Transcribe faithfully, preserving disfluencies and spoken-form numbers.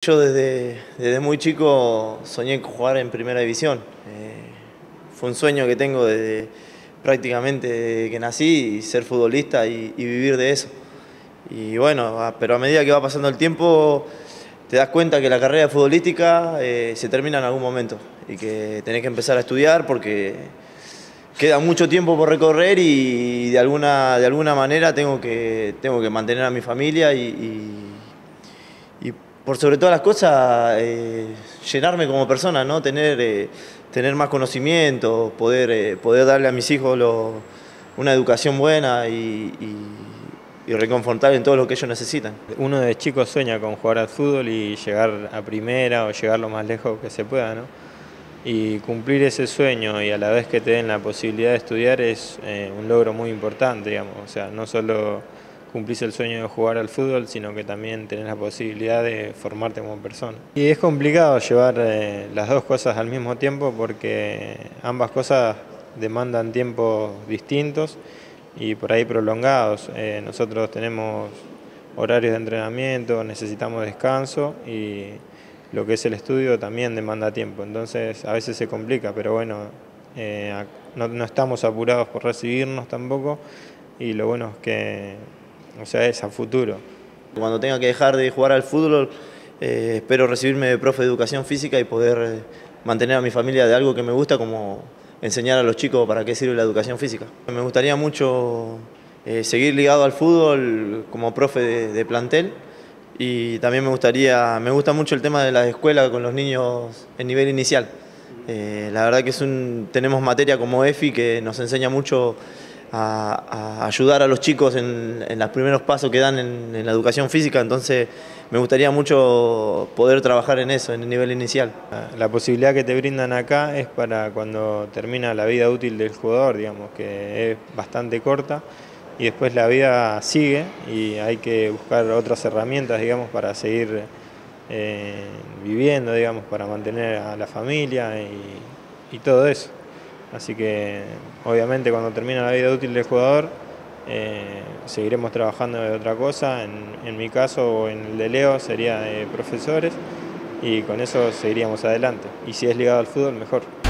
Yo desde, desde muy chico soñé con jugar en primera división. Eh, fue un sueño que tengo desde prácticamente desde que nací, y ser futbolista y, y vivir de eso. Y bueno, a- pero a medida que va pasando el tiempo te das cuenta que la carrera futbolística eh, se termina en algún momento y que tenés que empezar a estudiar porque queda mucho tiempo por recorrer y de alguna, de alguna manera tengo que, tengo que mantener a mi familia y, y, y por sobre todas las cosas eh, llenarme como persona, ¿no? Tener, eh, tener más conocimiento, poder, eh, poder darle a mis hijos lo- una educación buena y, y, y reconfortar en todo lo que ellos necesitan. Uno de chico sueña con jugar al fútbol y llegar a primera o llegar lo más lejos que se pueda, ¿no? Y cumplir ese sueño y a la vez que te den la posibilidad de estudiar es eh, un logro muy importante, digamos. O sea, no solo cumplís el sueño de jugar al fútbol, sino que también tenés la posibilidad de formarte como persona. Y es complicado llevar eh, las dos cosas al mismo tiempo porque ambas cosas demandan tiempos distintos y por ahí prolongados. Eh, nosotros tenemos horarios de entrenamiento, necesitamos descanso y lo que es el estudio también demanda tiempo, entonces a veces se complica, pero bueno, eh, no, no estamos apurados por recibirnos tampoco y lo bueno es que, o sea, es a futuro. Cuando tenga que dejar de jugar al fútbol, eh, espero recibirme de profe de educación física y poder eh, mantener a mi familia de algo que me gusta, como enseñar a los chicos para qué sirve la educación física. Me gustaría mucho eh, seguir ligado al fútbol como profe de, de plantel, y también me gustaría, me gusta mucho el tema de la escuela con los niños en nivel inicial. Eh, la verdad que es un, tenemos materia como EFI que nos enseña mucho a, a ayudar a los chicos en, en los primeros pasos que dan en, en la educación física, entonces me gustaría mucho poder trabajar en eso, en el nivel inicial. La posibilidad que te brindan acá es para cuando termina la vida útil del jugador, digamos, que es bastante corta, y después la vida sigue y hay que buscar otras herramientas, digamos, para seguir eh, viviendo, digamos, para mantener a la familia y, y todo eso. Así que obviamente cuando termina la vida útil del jugador eh, seguiremos trabajando de otra cosa, en, en mi caso o en el de Leo sería de profesores y con eso seguiríamos adelante. Y si es ligado al fútbol, mejor.